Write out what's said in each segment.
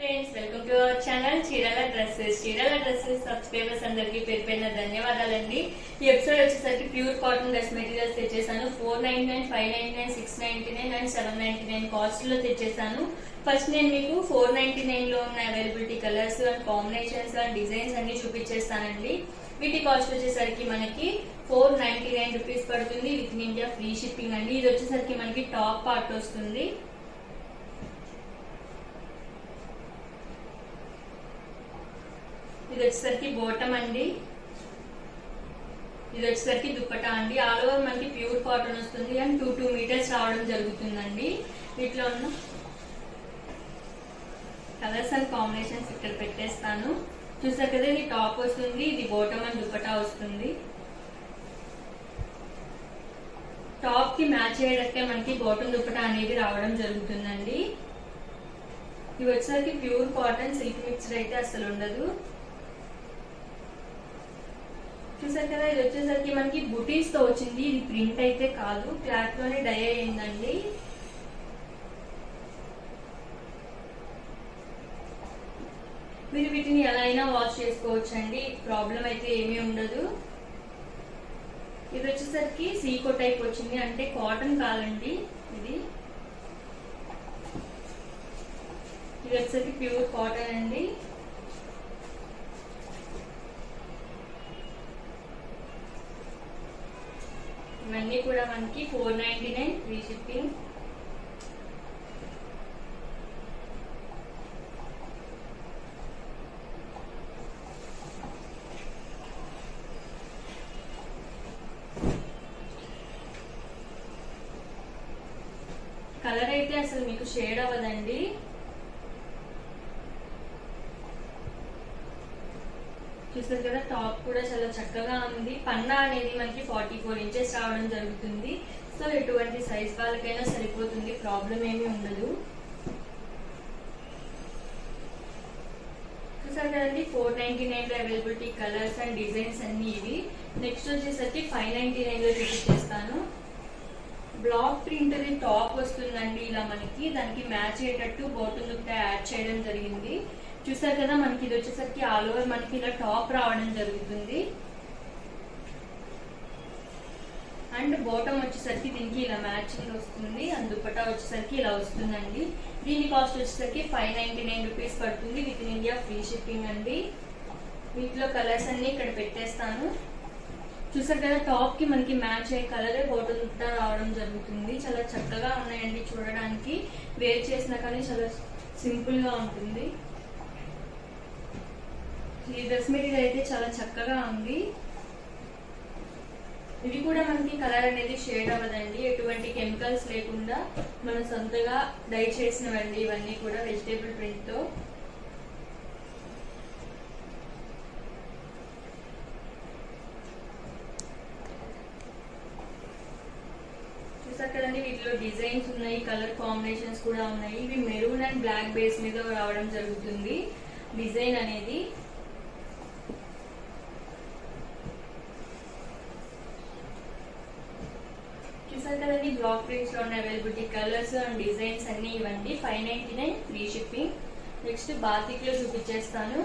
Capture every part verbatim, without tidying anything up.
Friends welcome to our channel Chirala dresses. Chirala dresses subscribers అందరికి పేరు పేరున ధన్యవాదాలండి. ఈ ఎపిసోడ్ వచ్చేసరికి ప్యూర్ కాటన్ డ్రెస్ మెటీరియల్స్ తెచ్చేసాను. Four ninety nine five ninety nine six ninety nine and seven ninety nine cost లో తెచ్చేసాను. ఫస్ట్ నేను మీకు ఫోర్ నైన్టీ నైన్ లో ఉన్న availability colours and combinations and designs అన్ని చూపించేస్తానండి. వీటి కాస్ట్ వచ్చేసరికి మనకి ఫోర్ నైన్టీ నైన్ రూపీస్ పడుతుంది with in India free shipping అండి. ఇది వచ్చేసరికి మనకి టాప్ పార్ట్ వస్తుంది. ఇది వచ్చేసరికి బోటమ్ అండి. ఇది వచ్చేసరికి దుప్పటా అండి. ఆల్ ఓవర్ మనకి ప్యూర్ కాటన్ వస్తుంది అండ్ టూ టూ మీటర్స్ రావడం జరుగుతుందండి. వీటిలో ఉన్న కలర్స్ అండ్ కాంబినేషన్స్ ఇక్కడ పెట్టేస్తాను. చూసారు కదా, ఇది టాప్ వస్తుంది, ఇది బోటమ్ అండ్ దుప్పటా వస్తుంది. టాప్ కి మ్యాచ్ అయ్యేటట్టే మనకి బాటమ్ దుప్పటా అనేది రావడం జరుగుతుందండి. ఇవి వచ్చేసరికి ప్యూర్ కాటన్, సిల్క్ మిక్స్డ్ అయితే అసలు ఉండదు. చూసారు కదా, ఇది వచ్చేసరికి మనకి బుటీస్ తో వచ్చింది. ఇది ప్రింట్ అయితే కాదు, క్లాత్ లోనే డై అయ్యిందండి. మీరు వీటిని ఎలా అయినా వాష్ చేసుకోవచ్చు అండి, ప్రాబ్లం అయితే ఏమీ ఉండదు. ఇది వచ్చేసరికి సీకో టైప్ వచ్చింది, అంటే కాటన్ కాదండి. ఇది ఇది వచ్చేసరికి ప్యూర్ కాటన్ అండి. ఇవన్నీ కూడా మనకి four ninety nine free shipping. Colour అయితే అసలు మీకు షేడ్ అవ్వదండి. చూసారు కదా, టాప్ కూడా చాలా చక్కగా ఉంది. పన్నా అనేది మనకి ఫార్టీ ఫోర్ ఇంచెస్ రావడం జరుగుతుంది. సో ఎటువంటి సైజ్ వాళ్ళకైనా సరిపోతుంది, ప్రాబ్లం ఏమీ ఉండదు. చూసారు కదండి, ఫోర్ నైన్టీ నైన్ లో అవైలబిలిటీ కలర్స్ అండ్ డిజైన్స్ అన్ని ఇవి. నెక్స్ట్ వచ్చేసరికి ఫైవ్ నైన్టీ నైన్ లో చూపించేస్తాను. బ్లాక్ ప్రింట్ టాప్ వస్తుందండి. ఇలా మనకి దానికి మ్యాచ్ అయ్యేటట్టు బాటమ్ దుప్పటా యాడ్ చేయడం జరిగింది. చూసారు కదా, మనకి ఇది వచ్చేసరికి ఆల్ ఓవర్ మనకి ఇలా టాప్ రావడం జరుగుతుంది. అండ్ బాటమ్ వచ్చేసరికి దీనికి ఇలా మ్యాచింగ్ వస్తుంది. అండ్ దుప్పటా వచ్చేసరికి ఇలా వస్తుందండి. దీని కాస్ట్ వచ్చేసరికి ఫైవ్ నైన్టీ నైన్ రూపీస్ పడుతుంది with in India free shipping అండి. వీటిలో కలర్స్ అన్ని ఇక్కడ పెట్టేస్తాను. చూసారు కదా, టాప్ కి మనకి మ్యాచ్ అయ్యే కలరే బాటమ్ దుప్పటా రావడం జరుగుతుంది. చాలా చక్కగా ఉన్నాయండి చూడడానికి. వేర్ చేసినా కానీ చాలా సింపుల్ గా ఉంటుంది. ఈ డ్రెస్ మెటీరియల్ అయితే చాలా చక్కగా ఉంది. ఇవి కూడా మనకి కలర్ అనేది షేడ్ అవ్వదండి, ఎటువంటి కెమికల్స్ లేకుండా మనం సొంతగా డై చేసినవండి. ఇవన్నీ కూడా వెజిటేబుల్ ప్రింట్ తో. చూసారు కదండి, వీటిలో డిజైన్స్ ఉన్నాయి, కలర్ కాంబినేషన్స్ కూడా ఉన్నాయి. ఇవి మెరూన్ అండ్ బ్లాక్ బేస్ మీద రావడం జరుగుతుంది డిజైన్ అనేది. చూసారు కదండి, బ్లాక్ ప్రింట్స్ లో ఉన్న అవైలబిలిటీ కలర్స్ అండ్ డిజైన్స్ అన్ని ఇవ్వండి. Five ninety nine free shipping. Next batik లో చూపించేస్తాను.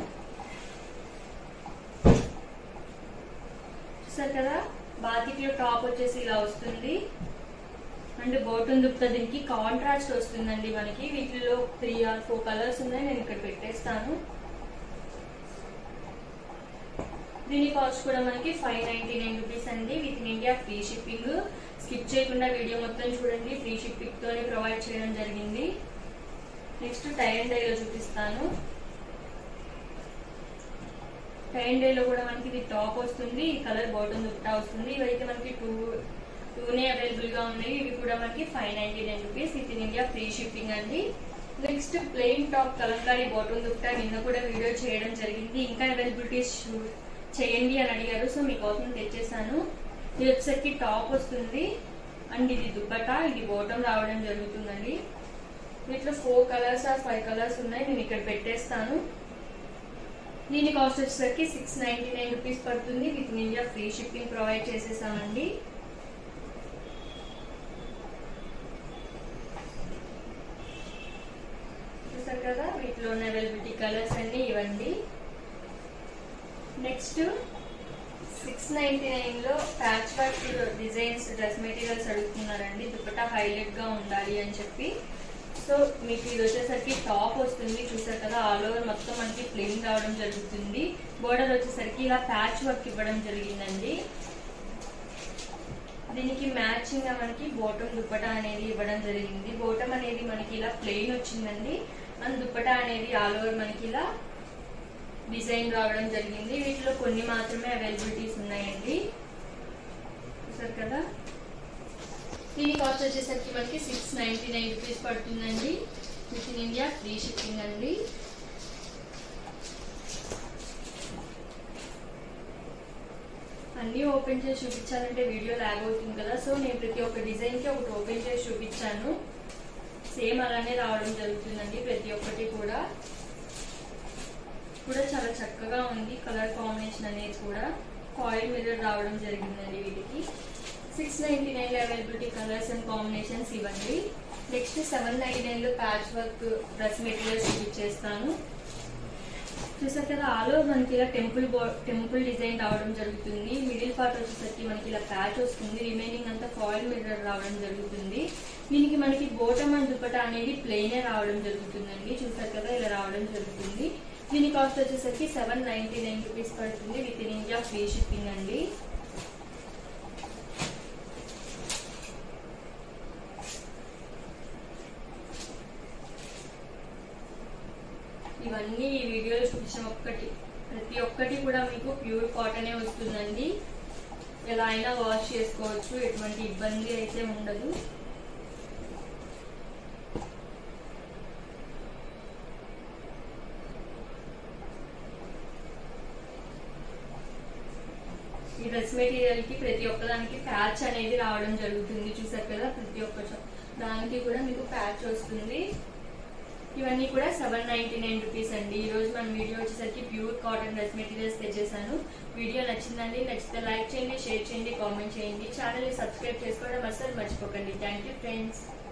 చూసారు కదా, బాతిక్ లో టాప్ వచ్చేసి ఇలా వస్తుంది. అండ్ బాటమ్ దుప్పటా దీనికి కాంట్రాస్ట్ వస్తుందండి మనకి. వీటిలో త్రీ ఆర్ ఫోర్ కలర్స్ ఉన్నాయి, నేను ఇక్కడ పెట్టేస్తాను. దీని కాస్ట్ కూడా మనకి ఫైవ్ నైన్టీ నైన్ రూపీస్ అండి with in India free shipping. Skip చేయకుండా వీడియో మొత్తం చూడండి, ఫ్రీ షిప్పింగ్ తోనే ప్రొవైడ్ చేయడం జరిగింది. నెక్స్ట్ టై అండ్ డై లో చూపిస్తాను. టై అండ్ డై లో కూడా మనకి ఇది టాప్ వస్తుంది, ఈ కలర్ బాటమ్ దుప్పటా వస్తుంది. ఇవైతే మనకి టూ టూనే అవైలబుల్ గా ఉన్నాయి. ఇవి కూడా మనకి five ninety nine rupees with in India free shipping అండి. Next plain top kalamkari bottom dupatta నిన్న కూడా వీడియో చేయడం జరిగింది. ఇంకా అవైలబిలిటీస్ చేయండి అని అడిగారు, సో మీకోసం తెచ్చేసాను. ఇది వచ్చేసరికి టాప్ వస్తుంది అండ్ ఇది దుప్పటా, ఇది బాటమ్ రావడం జరుగుతుందండి. వీటిలో four colours or five colours ఉన్నాయి, నేను ఇక్కడ పెట్టేస్తాను. దీని కాస్ట్ వచ్చేసరికి సిక్స్ నైన్టీ నైన్ రూపీస్ పడుతుంది with in India free shipping provide చేసేసామండి. దీంట్లో ఉన్న అవైలబిలిటీ కలర్స్ అన్ని ఇవ్వండి. నెక్స్ట్ సిక్స్ నైన్టీ నైన్ లో patchwork designs dress materials అడుగుతున్నారండి, దుపట్టా హైలైట్ గా ఉండాలి అని చెప్పి. సో మీకు ఇది వచ్చేసరికి టాప్ వస్తుంది, చూసారు కదా, ఆల్ ఓవర్ మొత్తం మనకి ప్లెయిన్ రావడం జరుగుతుంది. బోర్డర్ వచ్చేసరికి ఇలా ప్యాచ్ వర్క్ ఇవ్వడం జరిగిందండి. దీనికి మ్యాచింగ్ గా మనకి బోటం దుపట్టా అనేది ఇవ్వడం జరిగింది. బోటం అనేది మనకి ఇలా ప్లెయిన్ వచ్చిందండి, అండ్ దుపట్టా అనేది ఆల్ ఓవర్ మనకి ఇలా డిజైన్ రావడం జరిగింది. వీటిలో కొన్ని మాత్రమే అవైలబిలిటీస్ ఉన్నాయండి, చూసారు కదా. దీని కాస్ట్ వచ్చేసరికి మనకి సిక్స్ నైన్టీ నైన్ రూపీస్ పడుతుందండి. With in India free shipping అండి. అన్నీ ఓపెన్ చేసి చూపించాలంటే వీడియో లాగ్ అవుతుంది కదా, సో నేను ప్రతి ఒక్క డిజైన్ కి ఒకటి ఓపెన్ చేసి చూపించాను. సేమ్ అలానే రావడం జరుగుతుందండి ప్రతి ఒక్కటి కూడా. కూడా చాలా చక్కగా ఉంది కలర్ కాంబినేషన్ అనేది కూడా. కాయిల్ మిర్రర్ రావడం జరిగిందండి వీటికి. సిక్స్ నైన్టీ నైన్ లో అవైలబిలిటీ కలర్స్ అండ్ కాంబినేషన్స్ ఇవ్వండి. నెక్స్ట్ సెవెన్ నైన్టీ నైన్ లో ప్యాచ్ వర్క్ డ్రెస్ మెటీరియల్స్ చూపించేస్తాను. చూసారు కదా, ఆల్ ఓవర్ మనకి ఇలా టెంపుల్ టెంపుల్ డిజైన్ రావడం జరుగుతుంది. మిడిల్ పార్ట్ వచ్చేసరికి మనకి ఇలా ప్యాచ్ వస్తుంది, రిమైనింగ్ అంతా ఫాయిల్ మిర్రర్ రావడం జరుగుతుంది. దీనికి మనకి బోటం అండ్ దుపట్టా అనేది ప్లెయినే రావడం జరుగుతుందండి, చూసారు కదా, ఇలా రావడం జరుగుతుంది. దీని కాస్ట్ వచ్చేసరికి సెవెన్ నైన్టీ నైన్ రూపీస్ పడుతుంది. With in India free shipping అండి. ఇవన్నీ ఈ వీడియోలో చూపించిన ఒక్కటి ప్రతి ఒక్కటి కూడా మీకు ప్యూర్ కాటనే వస్తుందండి. ఎలా అయినా వాష్ చేసుకోవచ్చు, ఎటువంటి ఇబ్బంది అయితే ఉండదు. ఈ డ్రెస్ మెటీరియల్ కి ప్రతి ఒక్కదానికి ప్యాచ్ అనేది రావడం జరుగుతుంది, చూసారు కదా. ప్రతి ఒక్క దానికి కూడా మీకు ప్యాచ్ వస్తుంది. ఇవన్నీ కూడా సెవెన్ నైన్టీ నైన్ రూపీస్ అండి. ఈ రోజు మన వీడియో వచ్చేసరికి ప్యూర్ కాటన్ డ్రెస్ మెటీరియల్స్ తెచ్చేసాను. వీడియో నచ్చిందండి, నచ్చితే లైక్ చేయండి, షేర్ చేయండి, కామెంట్ చేయండి. ఛానల్ ని సబ్స్క్రైబ్ చేసుకోవడం అసలు మర్చిపోకండి. Thank you friends.